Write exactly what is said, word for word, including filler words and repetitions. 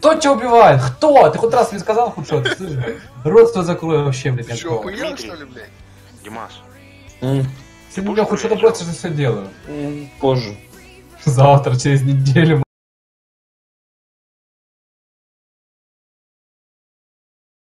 Кто тебя убивает? Кто? Ты хоть раз мне сказал хоть что? Ты рот свой закрой вообще, блядь. Ты что, охуел, что ли, блядь? Димаш. Если бы у меня хоть что-то будет, я все делаю. Позже. Завтра, через неделю.